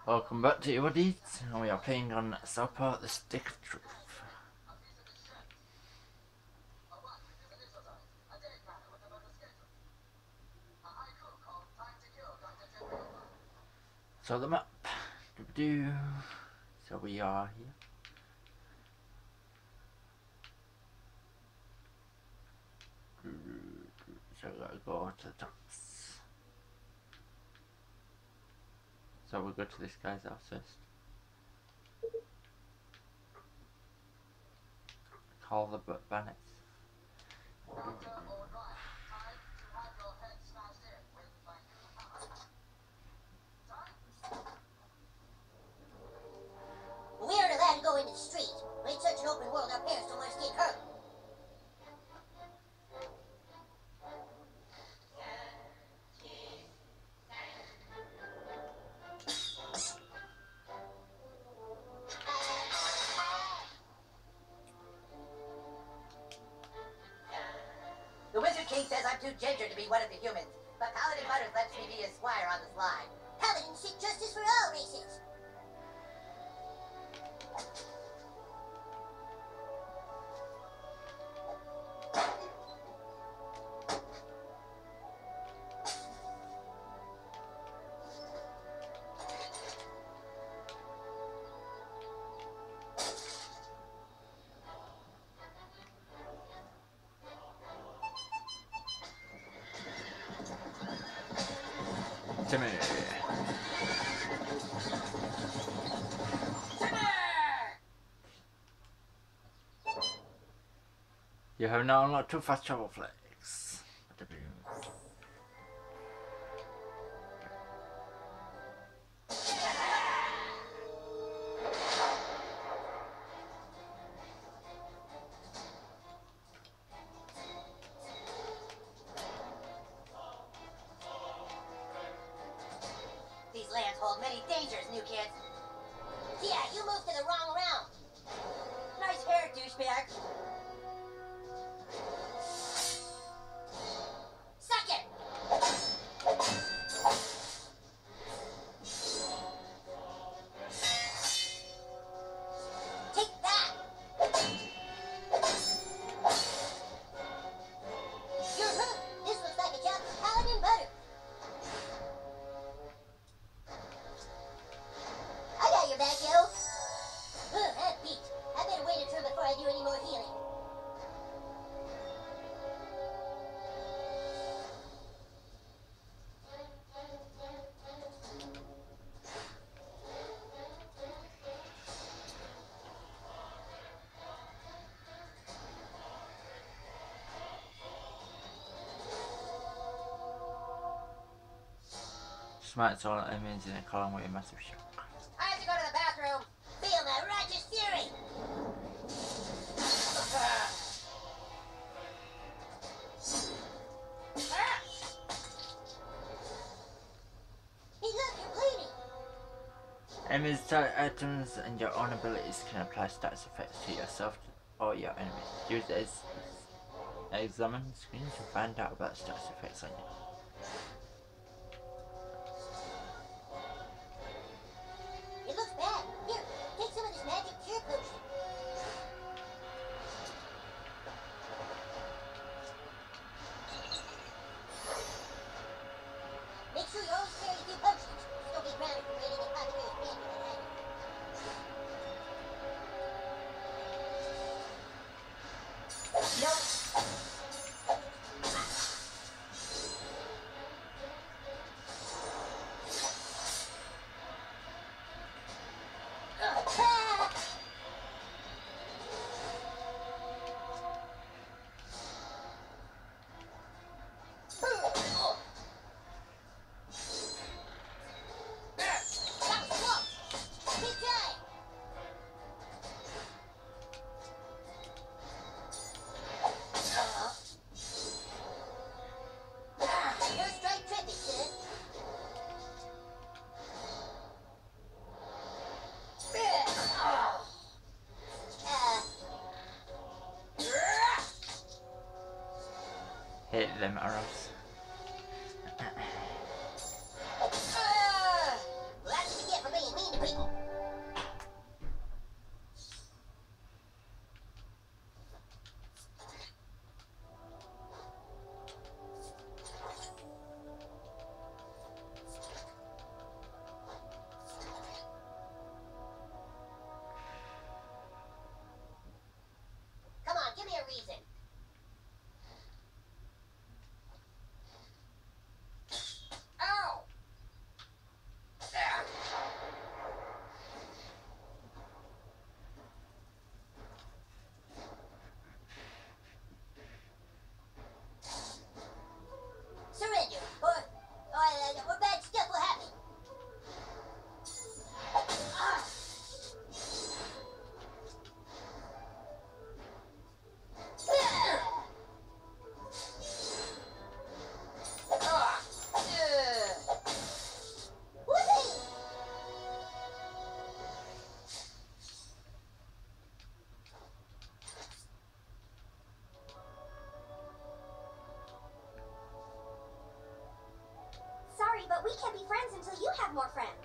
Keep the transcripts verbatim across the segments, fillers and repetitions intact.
Welcome back to Evil Deedz, and we are playing on TSoT, the Stick of Truth. So the map, do so we are here. So we gotta go to the tops. So we'll go to this guy's house first. Call the bandits. We aren't allowed to go into the street. It's such an open world, our parents don't want us getting hurt. The Wizard King says I'm too ginger to be one of the humans, but Paladin Butters lets me be his squire on the slide. Paladins seek justice for all races. Timmy. You have now unlocked two fast travel flags. These lands hold many dangers, new kids. Yeah, you moved to the wrong round. Nice hair, douchebag. Suck it! Take that! You're hooked. This looks like a job for Paladin Butter. I got your back, yo. Ugh, I'm beat. I better wait a turn before I do any more healing. Smites all enemies in a column with a massive shock. I have to go to the bathroom. Feel my righteous fury. Hey, look, you're bleeding. Enemies, target items, and your own abilities can apply status effects to yourself or your enemies. Use it as examine the screen to find out about status effects on you. It looks bad. Here, take some of this magic cure potion. Make sure you always carry a few potions. Don't get grounded for raiding the Apothecary's pantry behind you. Nope. Hit them arrows. Uh, well, that's what you get for being me. we can't be friends until you have more friends.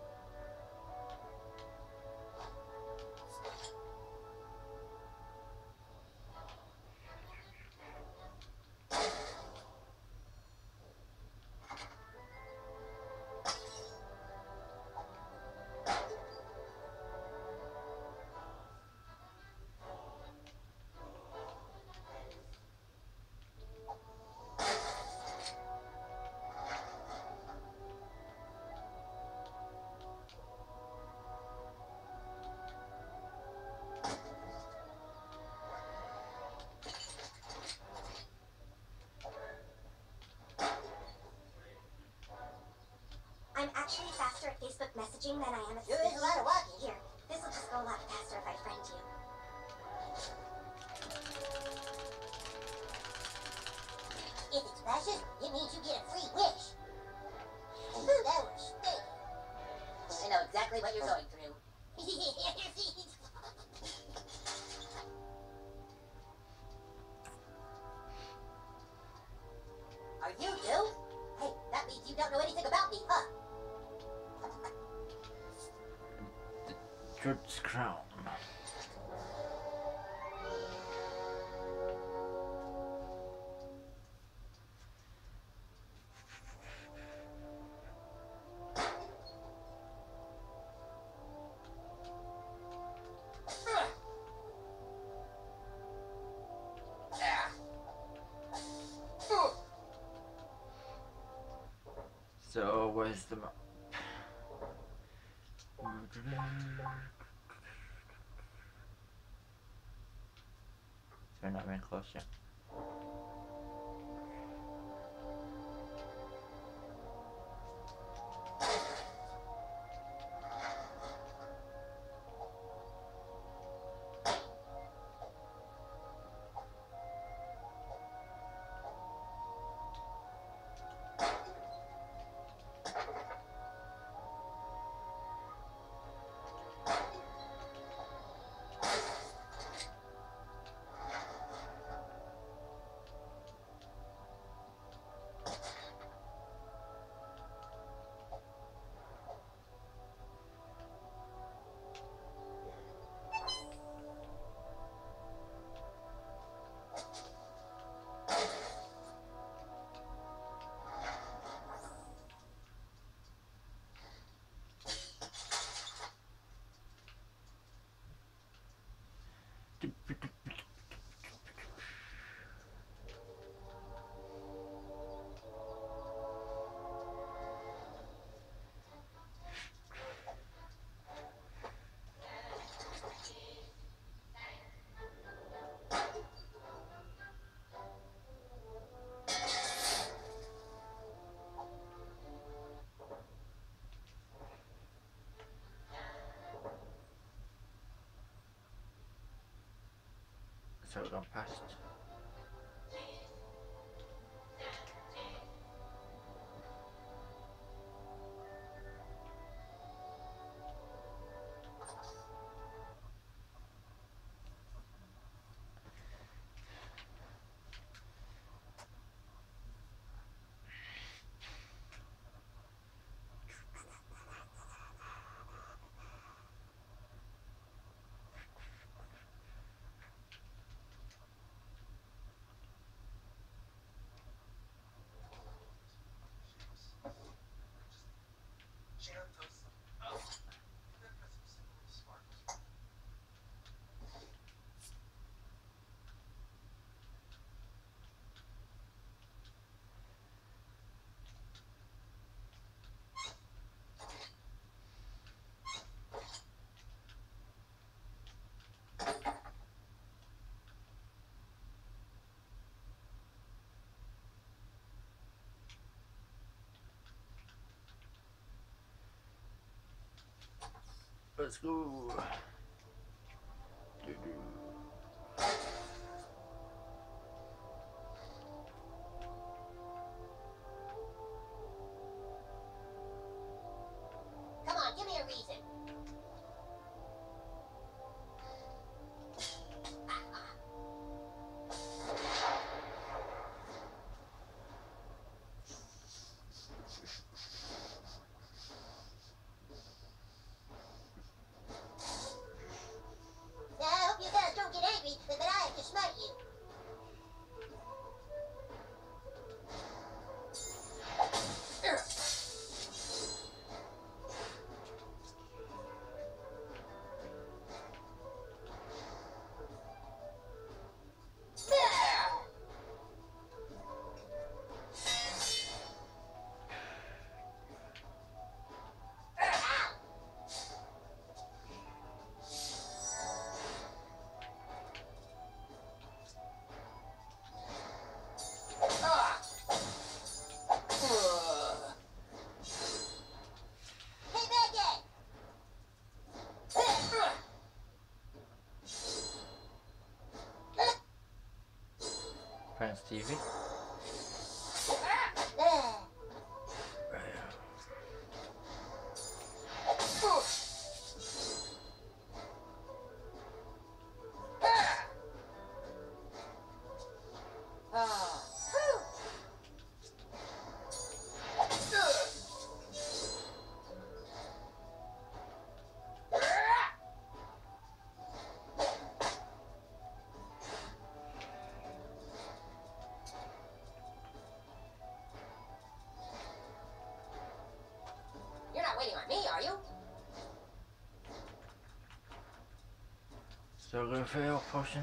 I'm actually faster at Facebook messaging than I am at Sure is a lot of walking. Here, this will just go a lot faster if I friend you. If it smashes, it means you get a free wish. Ooh, that would stink. I know exactly what you're going through. Are you new? Hey, that means you don't know anything about me, huh? Judge's crown. So where's the map? So we're not even close yet. So we're going past. Let's go. Doo-doo. Come on, give me a reason. That's T V. You're not waiting on me, are you? So go for your potion.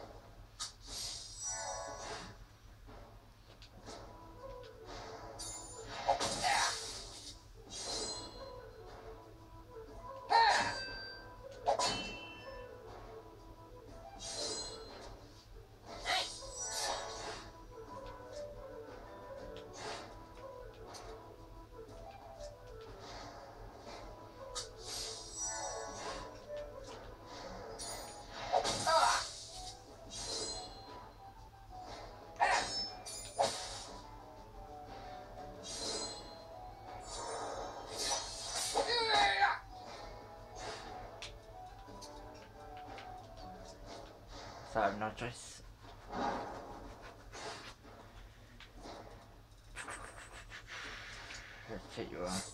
So I have no choice. Let's take you out.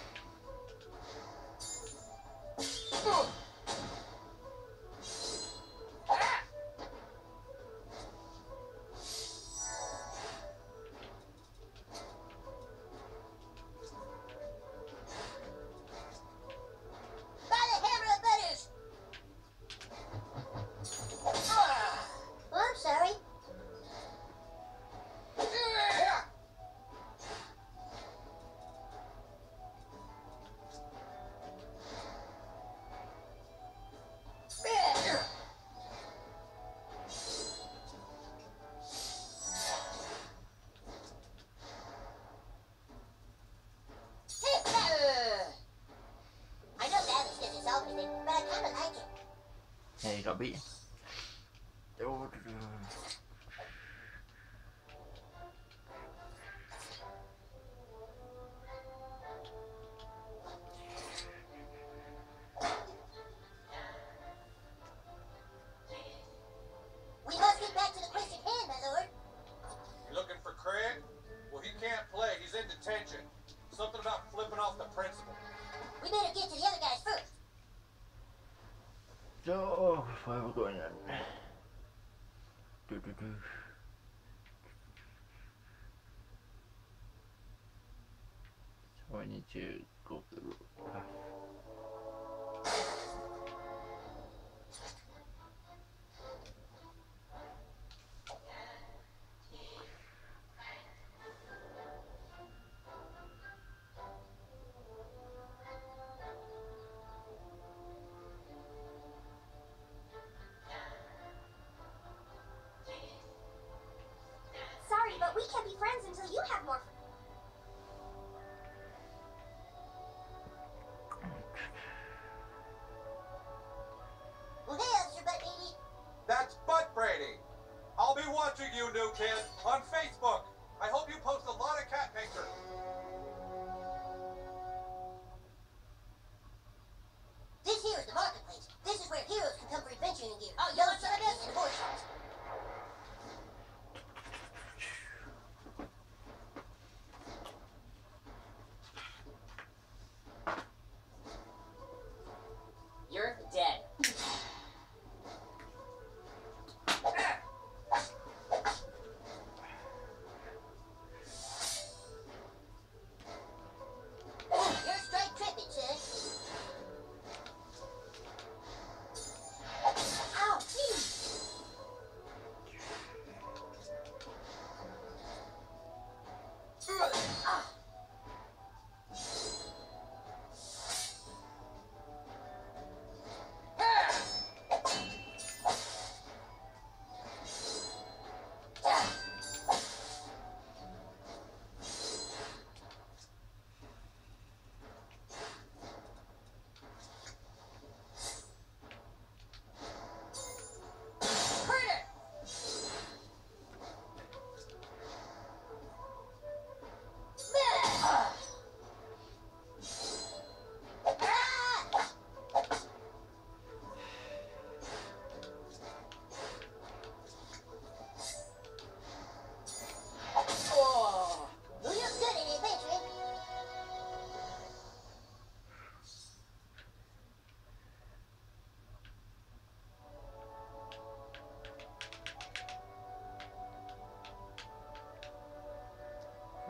Yeah, you got beaten. We must get back to the question at hand, my lord. You looking for Craig? Well, he can't play. He's in detention. Something about flipping off the principal. We better get to the other guys first. So, where are we going then? Do, do, do. So I need to go up the path. Sorry, but we can't be friends until you have more. Well, hey, Officer Butt Brady. That's Butt Brady. I'll be watching you, new kid, on Facebook. I hope you post a lot of cat pictures. This here is the marketplace. This is where heroes can come for adventuring gear. Oh, you want some of this? And horses. You're dead.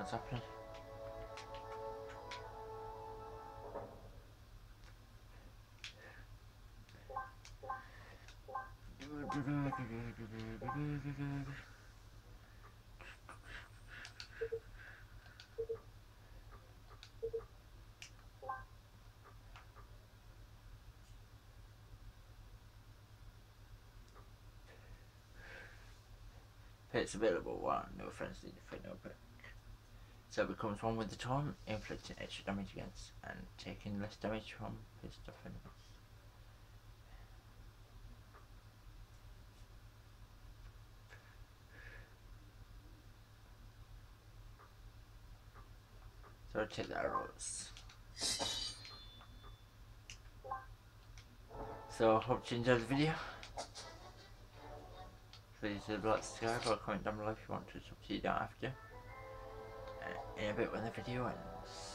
what's happening. It's available while no friends need to fit no back. So it becomes one with the taunt, inflicting extra damage against and taking less damage from pissed off enemies. So I'll take the arrows. So I hope you enjoyed the video. Please like, subscribe or comment down below if you want to, it's up to you, don't have to. Uh, in a bit when the video ends.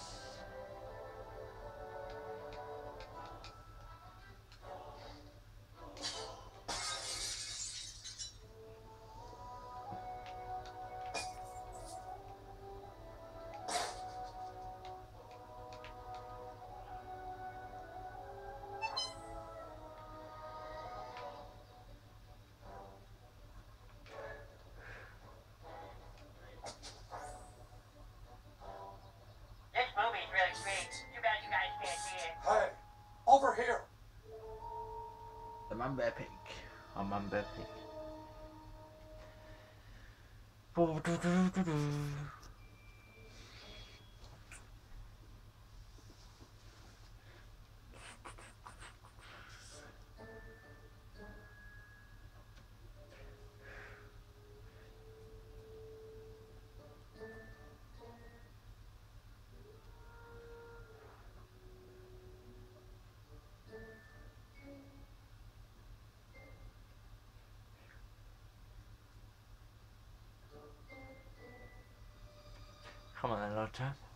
Hey, over here. The Man Bear Pig. Or Man Bear Pig. Come on then, Lotta.